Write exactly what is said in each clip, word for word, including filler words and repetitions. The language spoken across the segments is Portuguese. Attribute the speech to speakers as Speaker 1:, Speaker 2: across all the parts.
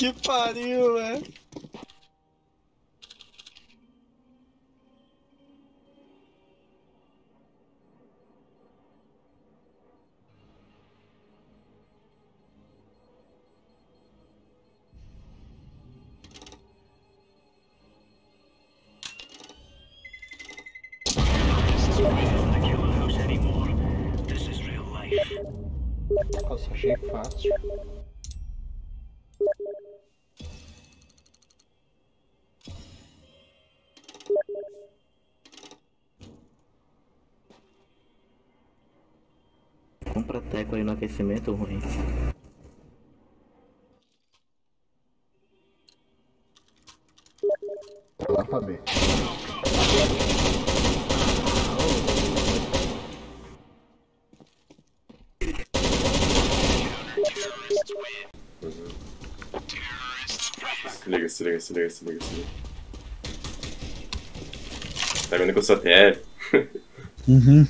Speaker 1: Que pariu, velho.
Speaker 2: Nossa, achei fácil.
Speaker 3: Compra teco aí no aquecimento ruim.
Speaker 4: Lá pra B.
Speaker 5: Se liga, se liga, se liga, se liga, se liga. Tá vendo que eu sou T L?
Speaker 6: Uhum.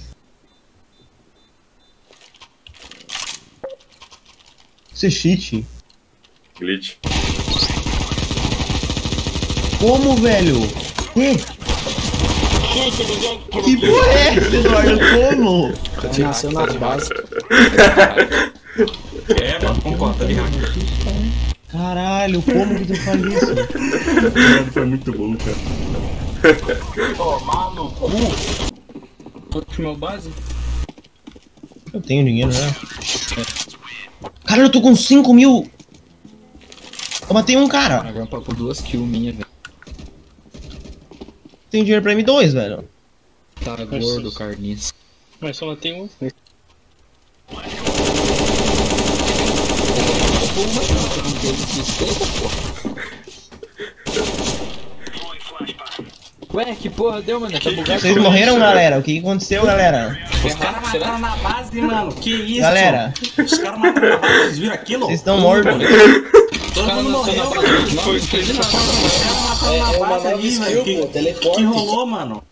Speaker 6: Isso é cheat.
Speaker 5: Glitch.
Speaker 6: Como, velho? Que? Que porra é essa, Eduardo? Como?
Speaker 2: Nasceu na base.
Speaker 7: É, mano, concorda de hack.
Speaker 6: Caralho, como que tu faz isso?
Speaker 5: Foi muito bom, cara.
Speaker 7: Tomar no cu. Última base?
Speaker 6: Eu tenho dinheiro, né? Caralho, eu tô com cinco mil! Eu matei um cara!
Speaker 2: Agora papou duas kills minha, velho.
Speaker 6: Tem dinheiro pra M dois, velho.
Speaker 2: Tá gordo, carniça.
Speaker 1: Mas só tem um.
Speaker 2: Ué, que porra deu, mano? Tá bugado.
Speaker 6: Vocês morreram, galera? O que aconteceu, galera?
Speaker 7: Os caras mataram na base, mano. Que isso?
Speaker 6: Galera,
Speaker 7: Os caras mataram na base, vocês viram aquilo?
Speaker 6: vocês estão mortos.
Speaker 7: Todo mundo morreu, mano. Os caras mataram na base ali, velho. Que, que rolou, mano?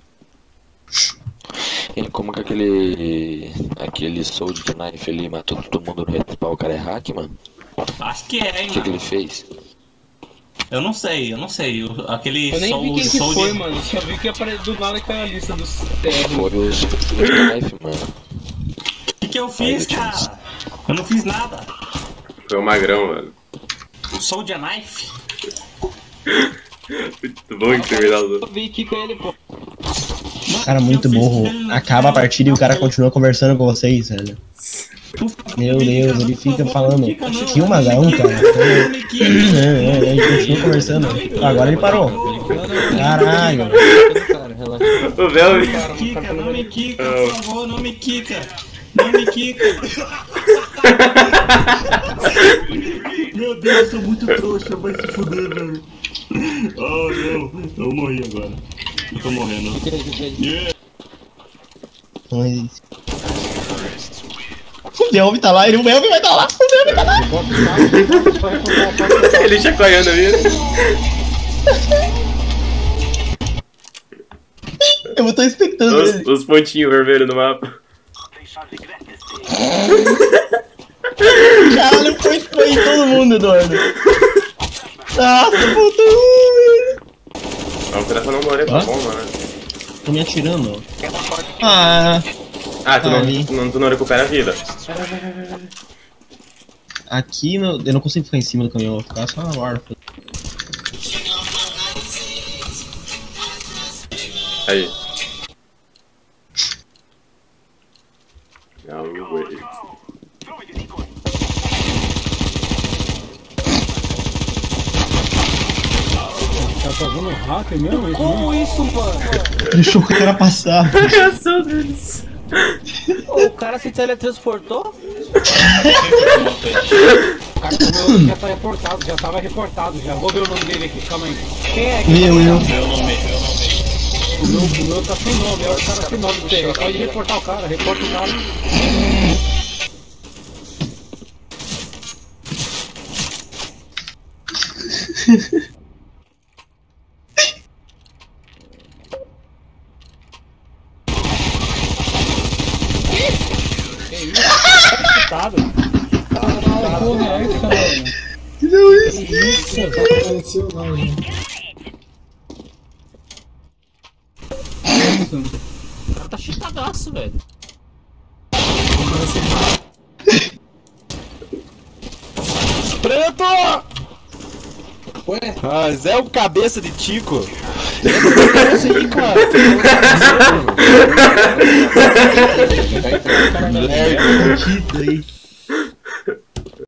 Speaker 8: Ele, como que aquele. aquele Soul de Knife ali matou todo mundo no respawn, o cara é hack, mano?
Speaker 7: Acho que é, hein,
Speaker 8: O que, que
Speaker 7: mano.
Speaker 8: ele fez?
Speaker 7: Eu não sei, eu não sei. O- Aquele
Speaker 1: Eu nem
Speaker 7: Soul,
Speaker 1: vi quem que
Speaker 7: Soul
Speaker 1: foi,
Speaker 7: de...
Speaker 1: mano. Só vi que apareceu do nada aquela lista dos T R.
Speaker 8: Foi o Soul de Knife, mano.
Speaker 7: O que que eu fiz, cara? Eu não fiz nada.
Speaker 5: Foi o magrão, mano.
Speaker 7: O Soul de Knife.
Speaker 5: Muito bom terminar o.
Speaker 1: Eu vi aqui com ele, pô.
Speaker 7: Mano,
Speaker 6: Cara,
Speaker 7: o que
Speaker 6: muito
Speaker 7: eu fiz
Speaker 6: burro.
Speaker 7: dele na
Speaker 6: Acaba a
Speaker 7: tela?
Speaker 6: partida e o cara continua conversando com vocês, velho. Meu Deus, ele fica falando. Que um magrão, cara. Ele continua conversando. Agora ele parou. Caralho.
Speaker 5: O Bel me.
Speaker 7: Não me quica, não me quica, por favor, não me quica. Não me quica. Meu Deus, eu sou muito trouxa, vai se fuder, velho. Oh, não, eu morri agora. Eu tô morrendo. Yeah.
Speaker 6: Mas... O Delve tá lá, ele, o Delve vai tá lá, o Delve tá lá.
Speaker 5: Ele chacoalhando ali.
Speaker 6: Eu tô expectando
Speaker 5: Os,
Speaker 6: ele.
Speaker 5: os pontinhos vermelhos no mapa.
Speaker 6: Caralho, foi, foi em todo mundo, Eduardo. Nossa, puta.
Speaker 5: Não, pra não morrer, tá
Speaker 6: Hã?
Speaker 5: bom, mano.
Speaker 6: Tô me atirando. Ah,
Speaker 5: Ah, tu não,
Speaker 6: Ali.
Speaker 5: tu não, tu não recupera a vida.
Speaker 6: aqui no, eu não consigo ficar em cima do caminhão, vou ficar só na borda.
Speaker 5: Aí. Now wait.
Speaker 2: Tá fazendo hack mesmo?
Speaker 1: Como isso, mano?
Speaker 6: Deixou o cara passar.
Speaker 5: Reação deles.
Speaker 1: O cara se teletransportou?
Speaker 2: O cara comeu, já tá reportado, já tava reportado já. Vou ver o nome dele aqui, calma aí.
Speaker 1: Quem é?
Speaker 6: Meu, eu.
Speaker 2: O meu, o meu tá sem nome, é o cara sem nome do T R. Pode reportar o cara, reporta o cara. Que isso? Tá excitado.
Speaker 1: Caralho, porra é essa, mano?
Speaker 6: Que deu isso?
Speaker 1: isso?
Speaker 4: Apareceu lá, né?
Speaker 1: O cara tá chitadaço, velho.
Speaker 9: Preto!
Speaker 1: Ué?
Speaker 9: Ah, Zé o cabeça de Tico.
Speaker 1: Esse aí, cara.
Speaker 6: Merda, aí.